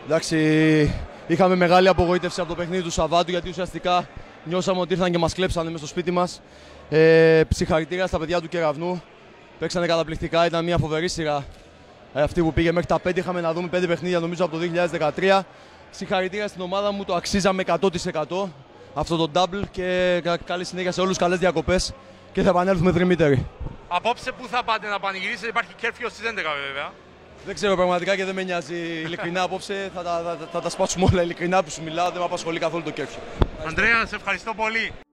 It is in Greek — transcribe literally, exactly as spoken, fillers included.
Εντάξει, είχαμε μεγάλη απογοήτευση από το παιχνίδι του Σαββάτου, γιατί ουσιαστικά νιώσαμε ότι ήρθαν και μας κλέψανε μες στο σπίτι μας. Ε, συγχαρητήρια στα παιδιά του Κεραυνού. Παίξανε καταπληκτικά, ήταν μια φοβερή σειρά. Ε, αυτή που πήγε μέχρι τα πέντε, είχαμε να δούμε πέντε παιχνίδια νομίζω από το δύο χιλιάδες δεκατρία. Συγχαρητήρια στην ομάδα μου, το αξίζαμε εκατό τοις εκατό αυτό το double και καλή συνέχεια σε όλους, καλές διακοπές και θα επανέλθουμε δρυμύτεροι. Απόψε που θα πάτε να πανηγυρίσετε, υπάρχει κέρφιο στις έντεκα βέβαια. Δεν ξέρω πραγματικά και δεν με νοιάζει. Ειλικρινά απόψε θα τα, θα, θα, θα τα σπάσουμε όλα. Ειλικρινά που σου μιλάω, δεν με απασχολεί καθόλου το κέρφιο. Ανδρέα, σε ευχαριστώ πολύ.